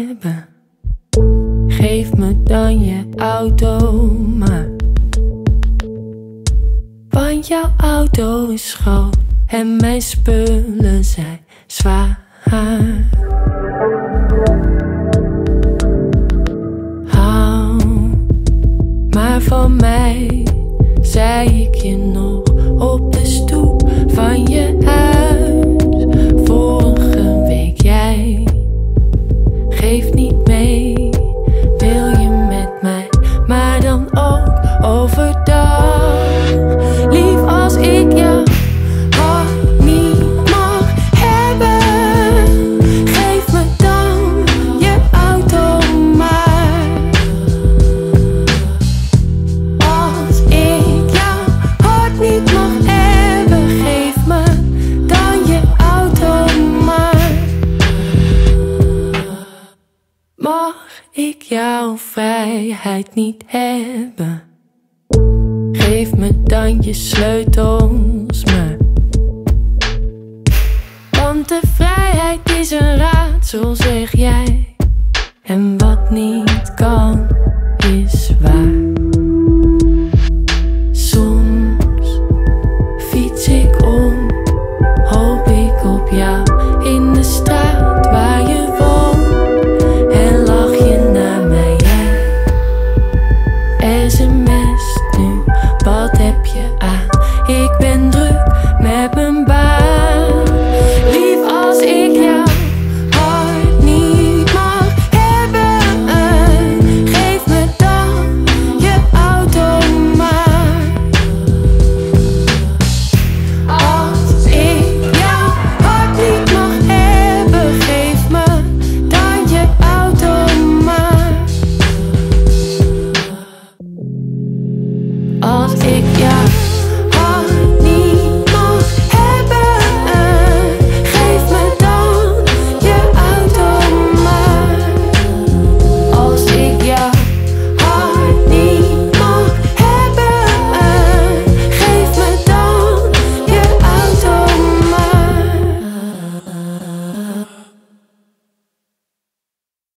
hebben. Geef me dan je auto maar. Want jouw auto is groot en mijn spullen zijn zwaar. Hou maar van mij, zei ik je nog op de stoep van je huis. Vorige week jij geeft niet mee, wil je met mij, maar dan ook overdag. Lief, als ik jou hart niet mag hebben, geef me dan je auto maar. Als ik jou hart niet mag hebben, geef me dan je auto maar. Mag ik jouw vrijheid niet hebben? Geef me dan je sleutels maar. Want de vrijheid is een raadsel, zeg jij. En wat niet kan,